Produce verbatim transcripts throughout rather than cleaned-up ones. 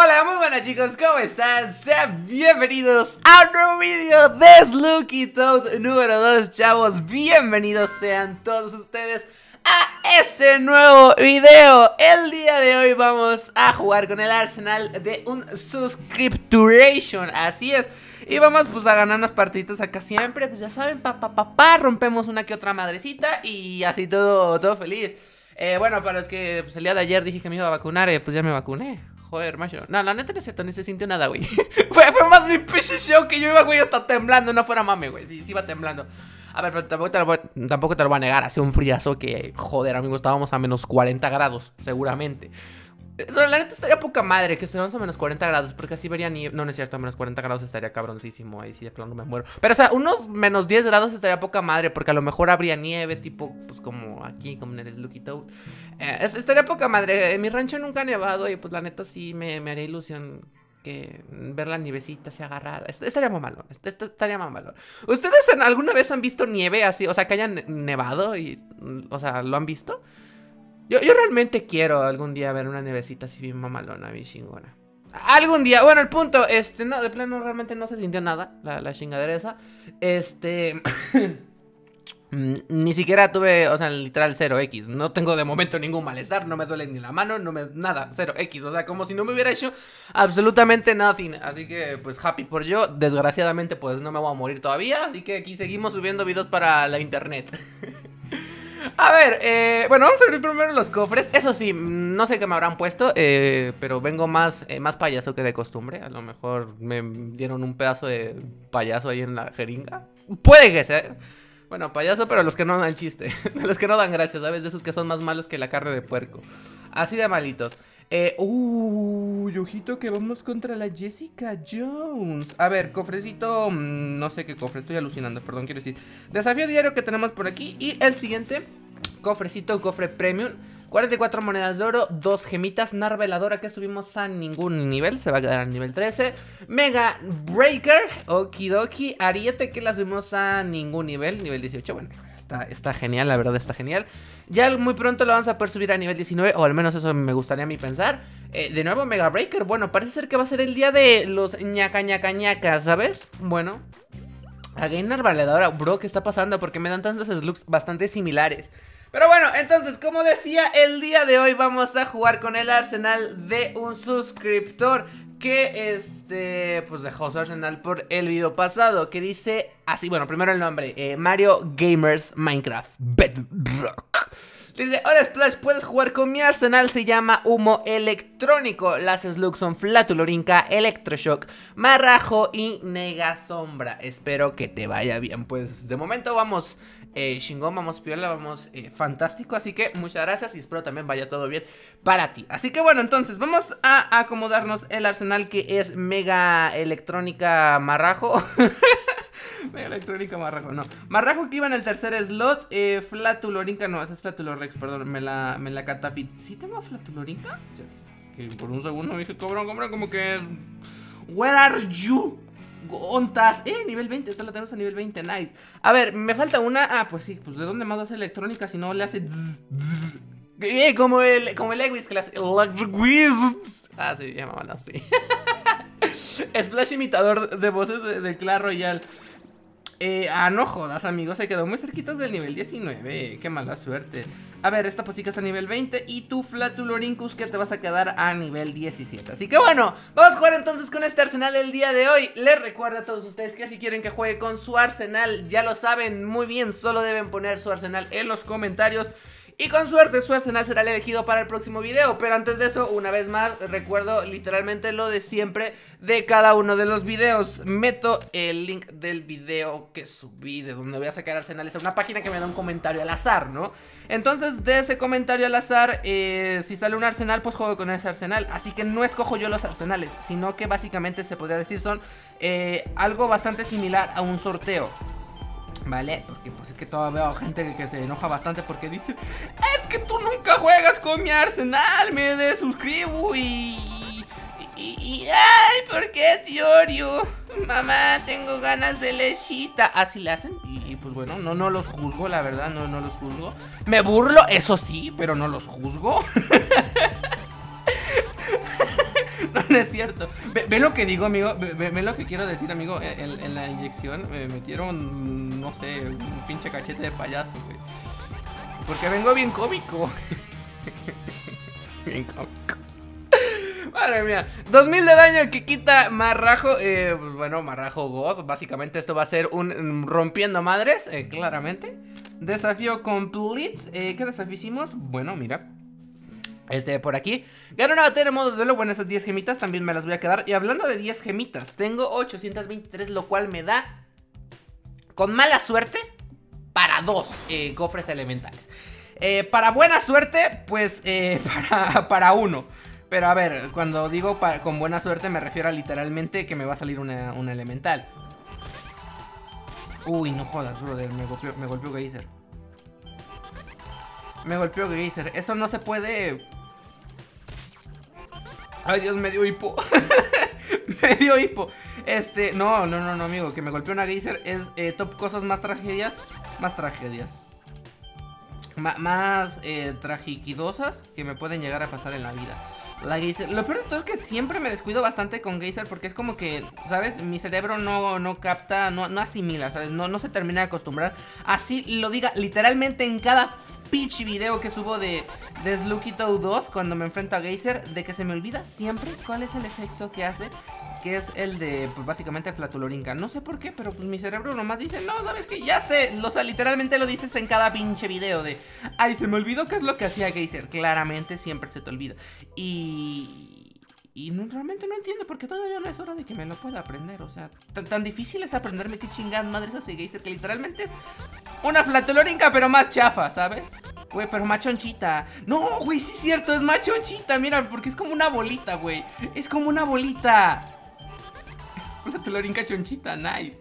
Hola, muy buenas chicos, ¿cómo están? Sean bienvenidos a un nuevo vídeo de Slooky Toad número dos, chavos. Bienvenidos sean todos ustedes a este nuevo video. El día de hoy vamos a jugar con el arsenal de un Subscripturation, así es. Y vamos pues a ganar unas partiditas acá siempre, pues ya saben, pa pa pa pa, rompemos una que otra madrecita y así todo, todo feliz. Eh, bueno, para los que pues, el día de ayer dije que me iba a vacunar, eh, pues ya me vacuné. Joder, macho. No, la neta no es cierto, ni se sintió nada, güey. fue, fue más mi pinche show que yo iba, güey, hasta temblando, no fuera mame, güey. Sí, sí iba temblando. A ver, pero tampoco te lo voy, tampoco te lo voy a negar, hacía un friazo que, joder, amigos, estábamos a menos cuarenta grados, seguramente. No, la neta estaría poca madre que estuviéramos a menos cuarenta grados, porque así vería ni... No, no es cierto, a menos cuarenta grados estaría cabroncísimo. Ahí sí de plano me muero. Pero o sea, unos menos diez grados estaría poca madre, porque a lo mejor habría nieve, tipo, pues como aquí, como en el Slooky Toad. eh, Estaría poca madre. En mi rancho nunca ha nevado y pues la neta sí me, me haría ilusión que ver la nievecita se agarrara. Estaría muy malo, estaría muy malo. ¿Ustedes en, alguna vez han visto nieve así? O sea, que hayan nevado y... O sea, ¿lo han visto? Yo, yo realmente quiero algún día ver una nevecita así bien mamalona, bien chingona. Algún día, bueno, el punto, este, no, de plano realmente no se sintió nada, la, la chingadera esa. Este... Ni siquiera tuve, o sea, literal cero equis. No tengo de momento ningún malestar, no me duele ni la mano, no me... Nada, cero equis. O sea, como si no me hubiera hecho absolutamente nothing. Así que, pues, happy por yo. Desgraciadamente, pues, no me voy a morir todavía. Así que aquí seguimos subiendo videos para la internet. A ver, eh, bueno, vamos a abrir primero los cofres. Eso sí, no sé qué me habrán puesto, eh, pero vengo más, eh, más payaso que de costumbre. A lo mejor me dieron un pedazo de payaso ahí en la jeringa. Puede que sea. Bueno, payaso, pero los que no dan chiste. Los que no dan gracias, ¿sabes? De esos que son más malos que la carne de puerco. Así de malitos. Eh, uy, ojito que vamos contra la Jessica Jones. A ver, cofrecito, no sé qué cofre, estoy alucinando, perdón, quiero decir. Desafío diario que tenemos por aquí. Y el siguiente, cofrecito, cofre premium, cuarenta y cuatro monedas de oro, dos gemitas, narveladora que subimos a ningún nivel, se va a quedar al nivel trece. Mega Breaker, okidoki, ariete que la subimos a ningún nivel, nivel dieciocho, bueno, está, está genial, la verdad está genial. Ya muy pronto lo vamos a poder subir a nivel diecinueve, o al menos eso me gustaría a mí pensar. eh, De nuevo Mega Breaker, bueno, parece ser que va a ser el día de los ñaca ñaca ñacas, ¿sabes? Bueno, again narveladora, bro, ¿qué está pasando? Porque me dan tantos slugs bastante similares. Pero bueno, entonces, como decía, el día de hoy vamos a jugar con el arsenal de un suscriptor que, este, pues dejó su arsenal por el video pasado, que dice así, bueno, primero el nombre, eh, Mario Gamers Minecraft Bedrock. Dice, hola Splash, puedes jugar con mi arsenal, se llama Humo Electrónico. Las slugs son Flatulorinca, Electroshock, Marrajo y Negasombra. Espero que te vaya bien, pues de momento vamos... Eh, chingón, vamos piola, vamos eh, fantástico. Así que muchas gracias y espero también vaya todo bien para ti. Así que bueno, entonces vamos a acomodarnos el arsenal que es Mega Electrónica Marrajo. Mega Electrónica Marrajo, no. Marrajo que iba en el tercer slot. eh, Flatulorinca, no, esa es Flatulorex, perdón, me la, me la catafit. ¿Sí tengo Flatulorinca? Sí, aquí está. Que por un segundo me dije, cabrón, cabrón, como que... Where are you? Ontas, eh, nivel veinte, esta la tenemos a nivel veinte, nice. A ver, me falta una, ah, pues sí, pues de dónde más hace electrónica si no le hace zzz, zzz. Eh, como el, como el Lewis que le hace Lewis. Ah, sí, ya mamá, sí. Splash imitador de voces de, de Clash Royale. Eh, ah, no jodas, amigos, se quedó muy cerquitas del nivel diecinueve, qué mala suerte. A ver, esta pues sí que está a nivel veinte y tú, Flatulorincus, que te vas a quedar a nivel diecisiete. Así que bueno, vamos a jugar entonces con este arsenal el día de hoy. Les recuerdo a todos ustedes que si quieren que juegue con su arsenal, ya lo saben muy bien, solo deben poner su arsenal en los comentarios. Y con suerte su arsenal será elegido para el próximo video. Pero antes de eso, una vez más, recuerdo literalmente lo de siempre de cada uno de los videos. Meto el link del video que subí, de donde voy a sacar arsenales, a una página que me da un comentario al azar, ¿no? Entonces de ese comentario al azar, eh, si sale un arsenal, pues juego con ese arsenal. Así que no escojo yo los arsenales, sino que básicamente se podría decir son eh, algo bastante similar a un sorteo, ¿vale? Porque pues es que todavía veo gente que, que se enoja bastante porque dice, es que tú nunca juegas con mi arsenal, me desuscribo y... Y, y... Ay, ¿por qué, Tiorio? Mamá, tengo ganas de lechita. Así le hacen y, y pues bueno, no, no los juzgo, la verdad, no, no los juzgo. Me burlo, eso sí, pero no los juzgo. No, no es cierto. Ve, ve lo que digo, amigo. Ve, ve lo que quiero decir, amigo. En, en la inyección me metieron, no sé, un pinche cachete de payaso, güey. Porque vengo bien cómico. Bien cómico. Madre mía. dos mil de daño que quita Marrajo. Eh, bueno, Marrajo God. Básicamente esto va a ser un um, rompiendo madres, eh, claramente. Desafío complete. Eh, ¿Qué desafío hicimos? Bueno, mira. Este por aquí. Gano una batalla en modo de duelo. Bueno, esas diez gemitas también me las voy a quedar. Y hablando de diez gemitas, tengo ochocientos veintitrés, lo cual me da, con mala suerte, para dos eh, cofres elementales. Eh, para buena suerte, pues eh, para, para uno. Pero a ver, cuando digo para, con buena suerte me refiero a literalmente que me va a salir una, una elemental. Uy, no jodas, brother, me golpeó, me golpeó Geyser. Me golpeó Geyser. Eso no se puede. Ay, Dios, me dio hipo. Me dio hipo. Este, no, no, no, no, amigo. Que me golpeó una Geyser es eh, top cosas más tragedias. Más tragedias. Ma más eh, tragiquidosas que me pueden llegar a pasar en la vida. La Geyser. Lo peor de todo es que siempre me descuido bastante con Geyser porque es como que, ¿sabes? Mi cerebro no, no capta, no, no asimila, ¿sabes? No, no se termina de acostumbrar. Así lo diga literalmente en cada pitch video que subo de, de Slugito dos cuando me enfrento a Geyser, de que se me olvida siempre cuál es el efecto que hace, que es el de, pues básicamente Flatulorinca. No sé por qué, pero pues mi cerebro nomás dice, no, ¿sabes qué? Ya sé, o sea, literalmente lo dices en cada pinche video de, ay, se me olvidó qué es lo que hacía Geyser. Claramente siempre se te olvida. Y... Y no, realmente no entiendo porque todavía no es hora de que me lo pueda aprender. O sea, tan difícil es aprenderme qué chingadas madres hace Geyser, que literalmente es una Flatulorinca pero más chafa, ¿sabes? Güey, pero más chonchita. No, güey, sí es cierto, es más chonchita. Mira, porque es como una bolita, güey. Es como una bolita. Flatulorinca chonchita, nice.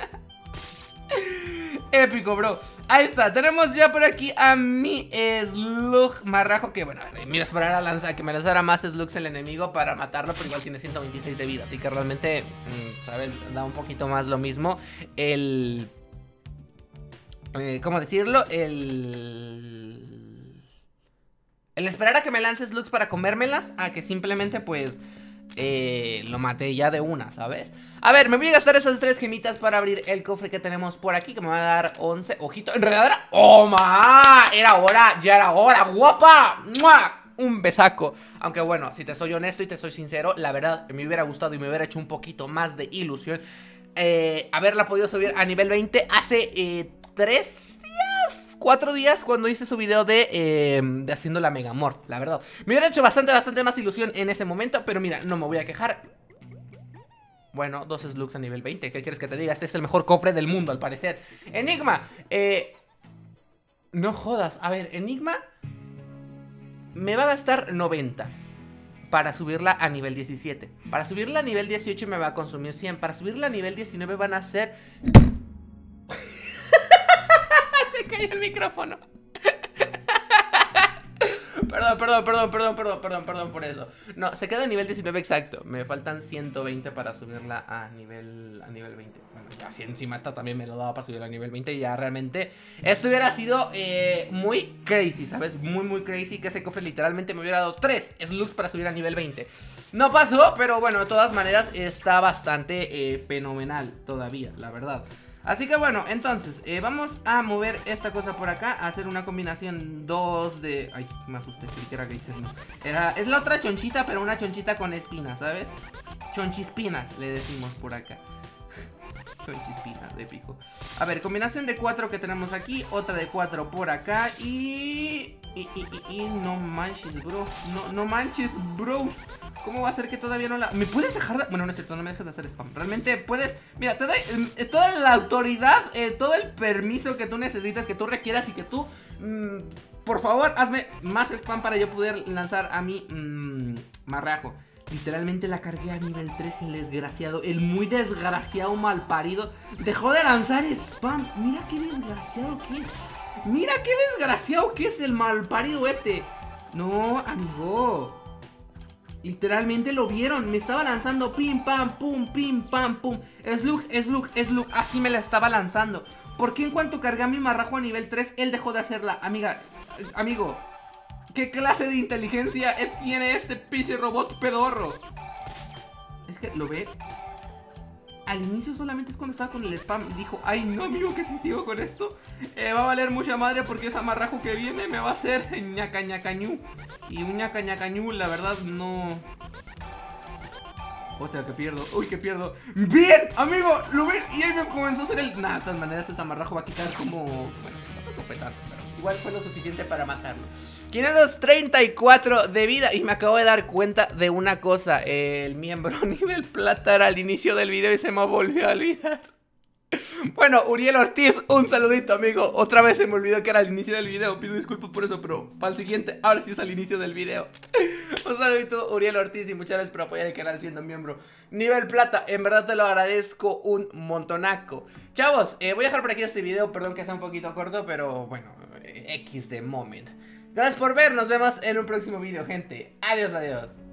Épico, bro. Ahí está, tenemos ya por aquí a mi Slug Marrajo. Que bueno, me iba a esperar a lanzar, que me lanzara más Slugs el enemigo para matarlo, pero igual tiene ciento veintiséis de vida. Así que realmente, ¿sabes? Da un poquito más lo mismo. El... Eh, ¿Cómo decirlo? El... El esperar a que me lance Slugs para comérmelas, a que simplemente pues... Eh, lo maté ya de una, ¿sabes? A ver, me voy a gastar esas tres gemitas para abrir el cofre que tenemos por aquí, que me va a dar once. Ojito, en realidad era... ¡Oh, ma! Era hora, ya era hora, guapa. ¡Mua! Un besaco. Aunque bueno, si te soy honesto y te soy sincero, la verdad me hubiera gustado y me hubiera hecho un poquito más de ilusión eh, haberla podido subir a nivel veinte hace eh, tres días, cuatro días, cuando hice su video de, eh, de haciendo la Mega Morph, la verdad. Me hubiera hecho bastante, bastante más ilusión en ese momento, pero mira, no me voy a quejar. Bueno, dos Slugs a nivel veinte, ¿qué quieres que te diga? Este es el mejor cofre del mundo, al parecer. Enigma, eh... no jodas, a ver, Enigma me va a gastar noventa para subirla a nivel diecisiete. Para subirla a nivel dieciocho me va a consumir cien. Para subirla a nivel diecinueve van a ser... Se cayó el micrófono. Perdón, perdón, perdón, perdón, perdón, perdón, perdón por eso. No, se queda a nivel diecinueve exacto. Me faltan ciento veinte para subirla a nivel, a nivel veinte. Bueno, ya si encima esta también me lo daba para subirla a nivel veinte. Y ya realmente esto hubiera sido eh, muy crazy, ¿sabes? Muy, muy crazy. Que ese cofre literalmente me hubiera dado tres slugs para subir a nivel veinte. No pasó, pero bueno, de todas maneras está bastante eh, fenomenal todavía, la verdad. Así que bueno, entonces, eh, vamos a mover esta cosa por acá, a hacer una combinación dos de... Ay, me asusté, creí que era Geyser, no. Era... Es la otra chonchita, pero una chonchita con espinas, ¿sabes? Chonchispinas, le decimos por acá. Chonchispinas, épico. A ver, combinación de cuatro que tenemos aquí, otra de cuatro por acá y... Y, y, y, y no manches, bro. No, no manches, bro. ¿Cómo va a ser que todavía no la...? ¿Me puedes dejar de...? Bueno, no es cierto, no me dejes de hacer spam. Realmente puedes... Mira, te doy eh, toda la autoridad, eh, todo el permiso que tú necesitas, que tú requieras y que tú... Mmm, por favor, hazme más spam para yo poder lanzar a mi mmm, Marrajo. Literalmente la cargué a nivel tres, el desgraciado. El muy desgraciado malparido dejó de lanzar spam. Mira qué desgraciado que es. Mira qué desgraciado que es el malparido este. No, amigo. Literalmente lo vieron. Me estaba lanzando pim, pam, pum, pim, pam, pum. Slug, slug, slug. Así me la estaba lanzando. ¿Por qué en cuanto cargué a mi Marrajo a nivel tres, él dejó de hacerla? Amiga, eh, amigo, ¿qué clase de inteligencia tiene este pinche robot pedorro? Es que lo ve. Al inicio solamente es cuando estaba con el spam. Dijo, ay no amigo, que si sigo con esto eh, va a valer mucha madre porque ese amarrajo que viene me va a hacer ñaca ñacañú. Y un ñaca ñacañú, la verdad, no... Hostia, que pierdo, uy, que pierdo. ¡Bien, amigo! ¿Lo ven? Y ahí me comenzó a hacer el... Nah, de todas maneras ese amarrajo va a quitar como... Bueno, tampoco fue tanto, pero igual fue lo suficiente para matarlo. quinientos treinta y cuatro de vida. Y me acabo de dar cuenta de una cosa. El miembro nivel plata era al inicio del video y se me volvió a olvidar. Bueno, Uriel Ortiz, un saludito amigo. Otra vez se me olvidó que era al inicio del video. Pido disculpas por eso, pero para el siguiente, ahora sí es al inicio del video. Un saludito Uriel Ortiz y muchas gracias por apoyar el canal siendo miembro nivel plata. En verdad te lo agradezco un montonaco. Chavos, eh, voy a dejar por aquí este video. Perdón que sea un poquito corto, pero bueno, X de moment. Gracias por ver, nos vemos en un próximo video, gente. Adiós, adiós.